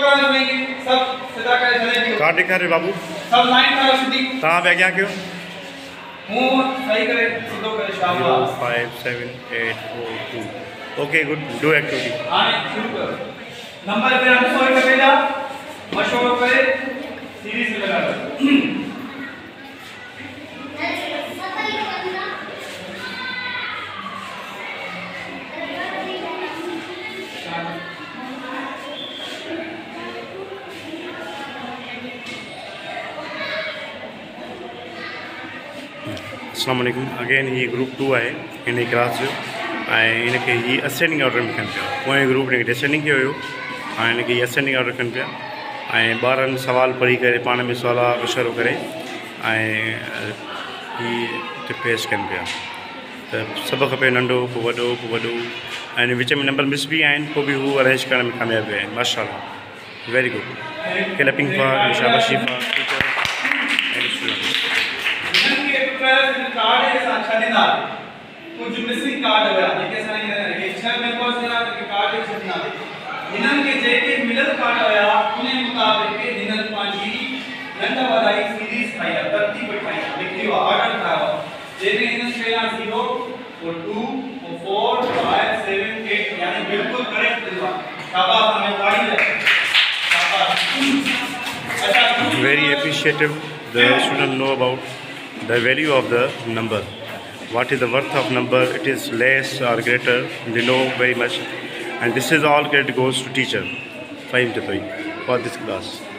टोकरा लेंगे सब सीधा करे चले कार्ड दिखा रहे बाबू सब लाइन करो सीधी तहाँ पे क्या क्यों मुंह सही करे सीधो करे शाबाश 5 7 8 4 2 ओके गुड डू एक्टिविटी आने शुरू करो नंबर पे हम सॉरी कर देगा मशवरा करे सीरीज में लगा दो अस्सलाम वालेकुम अगेन ये ग्रुप 2 है इन क्लास जो इनके ये असेंडिंग ऑर्डर में कनि पिया पोएं ग्रुप ने डिसेंडिंग किया हुयो इनके ये असेंडिंग ऑर्डर कनि पिया ॿारनि सवाल पढ़ी करे पाण में सवाल मशवरो करे ही पेश कनि पिया त सभु खपे नंढो पोइ वॾो ऐं विच में नंबर मिस बि आहिनि पोइ बि हू अरेंज करण में कामयाबु आहिनि माशाल्लाह वेरी गुड क्लैपिंग फॉर शाबाशी for teacher and students card है साथ छाड़ीदार कुछ मिसिंग कार्ड है जेके सारे ये छह मेंबर्स देना के कार्ड है छाड़ीना इनन के जेके मिडल कार्ड है उन्हें मुताबिक इनन पांची नंदा वाली सीरीज खाई तरतीब खाई लिखियो ऑर्डर था जेके इनन शेरा 0 और 2 और 4 5 7 8 यानी बिल्कुल करेक्ट दिलवा शाबाश हमें गाड़ी है शाबाश अच्छा very appreciative the student know about the value of the number, what is the worth of number, it is less or greater, they know very much, and this is all credit goes to teacher Fahim Tatoi for this class.